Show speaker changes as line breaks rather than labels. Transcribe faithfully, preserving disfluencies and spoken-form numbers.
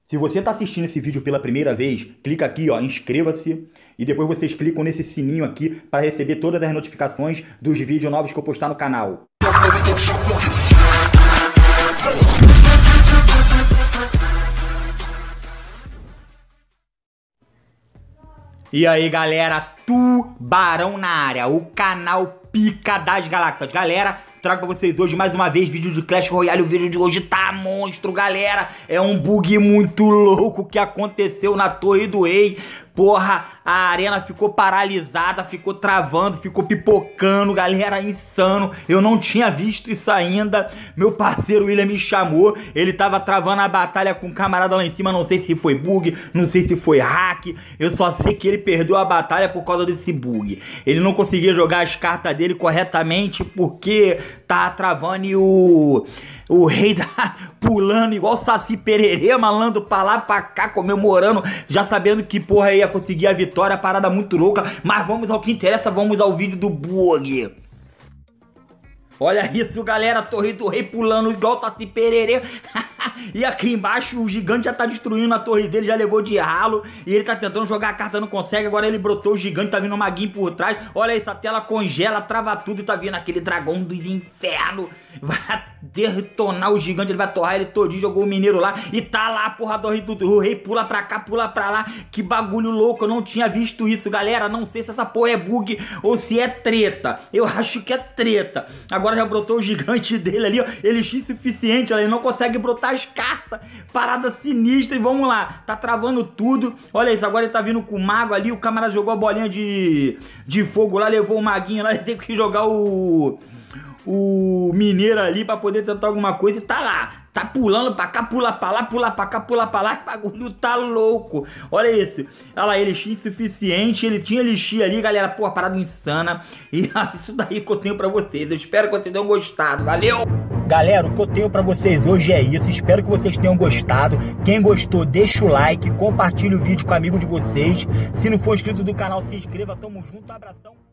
Se você está assistindo esse vídeo pela primeira vez, clica aqui, ó, inscreva-se e depois vocês clicam nesse sininho aqui para receber todas as notificações dos vídeos novos que eu postar no canal. E aí, galera, Tubarão na área, o canal pica das galáxias. Galera, trago pra vocês hoje mais uma vez vídeo de Clash Royale. O vídeo de hoje tá monstro, galera. É um bug muito louco que aconteceu na Torre do Rei. Porra, a arena ficou paralisada, ficou travando, ficou pipocando, galera, insano. Eu não tinha visto isso ainda. Meu parceiro William me chamou, ele tava travando a batalha com o camarada lá em cima. Não sei se foi bug, não sei se foi hack. Eu só sei que ele perdeu a batalha por causa desse bug. Ele não conseguia jogar as cartas dele corretamente porque tá travando e o... O rei tá pulando igual Saci Pererê, malandro, pra lá, pra cá, comemorando, já sabendo que, porra, ia conseguir a vitória, parada muito louca. Mas vamos ao que interessa, vamos ao vídeo do bug. Olha isso, galera, Torre do Rei pulando igual Saci Pererê. E aqui embaixo o gigante já tá destruindo a torre dele, já levou de ralo. E ele tá tentando jogar a carta, não consegue. Agora ele brotou o gigante, tá vindo o maguinho por trás. Olha isso, a tela congela, trava tudo. E tá vindo aquele dragão dos infernos. Vai detonar o gigante, ele vai torrar ele todinho. Jogou o mineiro lá e tá lá, porra, do rei, do, do rei pula pra cá, pula pra lá. Que bagulho louco, eu não tinha visto isso, galera. Não sei se essa porra é bug ou se é treta. Eu acho que é treta. Agora já brotou o gigante dele ali, ó. Elixir suficiente, ele não consegue brotar as cartas. Parada sinistra. E vamos lá, tá travando tudo. Olha isso, agora ele tá vindo com o mago ali. O camarada jogou a bolinha de, de fogo lá, levou o maguinho lá. Ele tem que jogar o... o mineiro ali pra poder tentar alguma coisa e tá lá, tá pulando pra cá, pula pra lá, pula pra cá, pula pra lá, que bagulho tá louco. Olha isso, olha lá, elixir insuficiente, ele tinha elixir ali, galera, pô, parada insana. E é isso daí que eu tenho pra vocês, eu espero que vocês tenham gostado, valeu! Galera, o que eu tenho pra vocês hoje é isso, espero que vocês tenham gostado. Quem gostou, deixa o like, compartilha o vídeo com o amigo de vocês. Se não for inscrito do canal, se inscreva, tamo junto, abração.